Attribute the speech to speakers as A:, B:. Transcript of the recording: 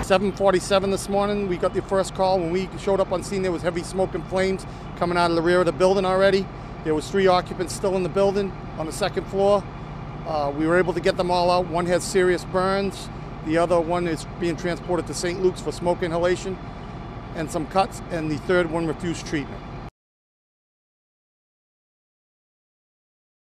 A: 7:47 this morning, we got the first call. When we showed up on scene, there was heavy smoke and flames coming out of the rear of the building already. There was 3 occupants still in the building on the 2nd floor. We were able to get them all out. One has serious burns. The other one is being transported to St. Luke's for smoke inhalation and some cuts, and the 3rd one refused treatment.